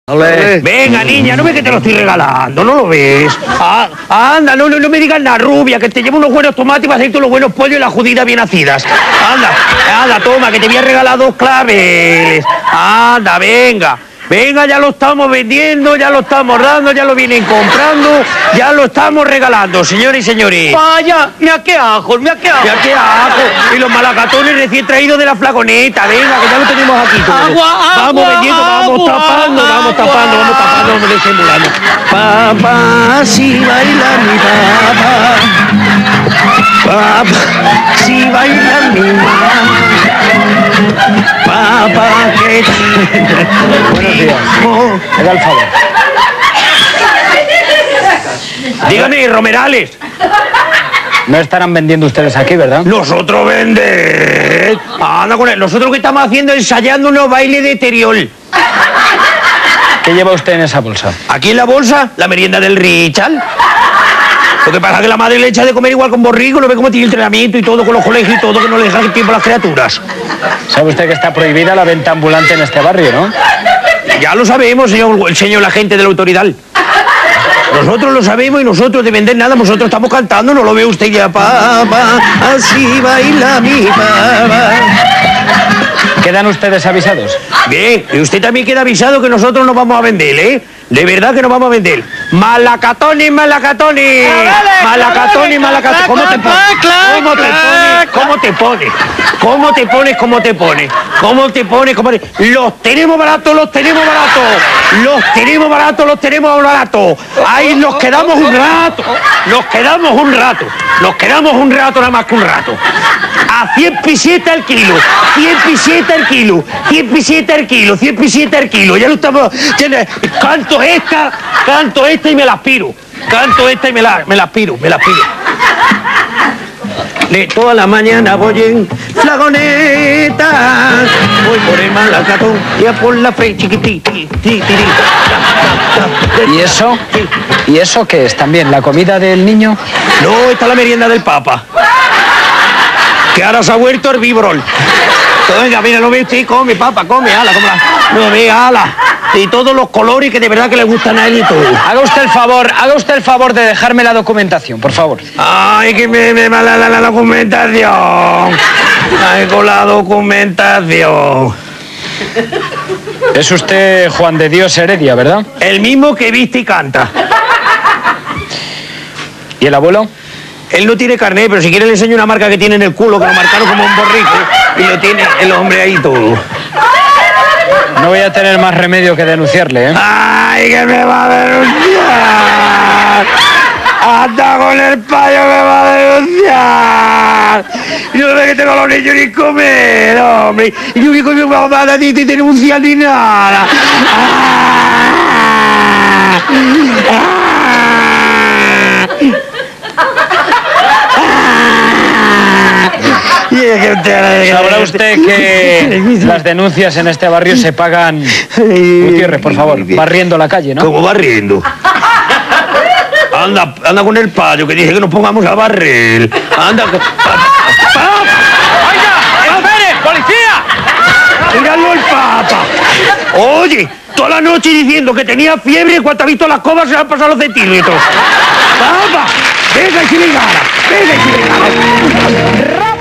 Olé. Venga, niña, ¿no ves que te lo estoy regalando? ¿No lo ves? Anda, no me digas nada, rubia, que te llevo unos buenos tomates y vas a hacer tú los buenos pollos y las judías bien nacidas. Anda, toma, que te voy a regalar 2 claveles. Anda, venga. Venga, ya lo estamos vendiendo, ya lo estamos dando, ya lo vienen comprando, ya lo estamos regalando, señores y señores. Vaya, mira qué ajos, mira qué ajos. Mira qué ajos. Y los malacatones recién traídos de la flaconeta, venga, que ya lo tenemos aquí todo. Vamos vendiendo, vamos tapando, vamos disimulando. Papá, si baila mi papá. Papá, si baila mi mamá. Papá, que... Buenos días. Me da el favor. Dígame, Romerales. No estarán vendiendo ustedes aquí, ¿verdad? Nosotros vender. Anda con él. Nosotros que estamos haciendo, ensayando unos bailes de teriol. ¿Qué lleva usted en esa bolsa? Aquí en la bolsa, la merienda del Richard. Lo que pasa es que la madre le echa de comer igual con borrico, no ve cómo tiene entrenamiento y todo con los colegios y todo, que no le deja tiempo a las criaturas. ¿Sabe usted que está prohibida la venta ambulante en este barrio, no? Ya lo sabemos, señor agente de la autoridad. Nosotros lo sabemos y nosotros de vender nada, nosotros estamos cantando, ¿no lo ve usted ya? Papá, así baila mi papá. ¿Quedan ustedes avisados? Bien, y usted también queda avisado que nosotros no vamos a vender, ¿eh? De verdad que no vamos a vender. Malacatones, malacatones. Malacatones, malacatones. ¿Cómo te pones? ¿Cómo te pones? ¿Cómo te pones? ¿Cómo te pones? ¿Cómo te pones? ¿Cómo te pones? Los tenemos baratos, los tenemos baratos. Los tenemos baratos, los tenemos baratos. Ahí nos quedamos un rato. Nos quedamos un rato. Nos quedamos un rato, nada más que un rato. A 100 pesetas el kilo. 100 pesetas el kilo. 100 pesetas el kilo. 100 pesetas el kilo. Ya lo estamos... Canto esta y me la aspiro. Canto esta y me la aspiro. De toda la mañana voy en flagoneta, voy por el malacatón y a por la fe chiquití. ¿Y eso? ¿Y eso qué es también? ¿La comida del niño? No, está la merienda del Papa. Que ahora se ha vuelto herbívoro. Venga, mira, lo ve usted, come, papa, come, ala, come. No, venga, ala. Y todos los colores que de verdad que le gustan a él y todo. Haga usted el favor de dejarme la documentación, por favor. Ay, que me mala la documentación. Ay, con la documentación. Es usted Juan de Dios Heredia, ¿verdad? El mismo que viste y canta. ¿Y el abuelo? Él no tiene carnet, pero si quiere le enseño una marca que tiene en el culo, que lo marcaron como un borrico, y lo tiene el hombre ahí todo. No voy a tener más remedio que denunciarle, ¿eh? ¡Ay, que me va a denunciar! ¡Anda con el payo, me va a denunciar! Yo no sé que tengo a los niños ni comer, hombre. Y yo ni mamá ni te denunciar ni nada. Sabrá usted que las denuncias en este barrio se pagan... Gutiérrez, por favor, barriendo la calle, ¿no? ¿Cómo barriendo? Anda con el payo que dice que nos pongamos a barrer. Anda. ¡Oiga! ¡Espere! ¡Policía! ¡Míralo el Papa! Oye, toda la noche diciendo que tenía fiebre y cuando ha visto las cobas se le han pasado los centímetros. ¡Papa! ¡Venga y chilingara! ¡Venga y chilingara!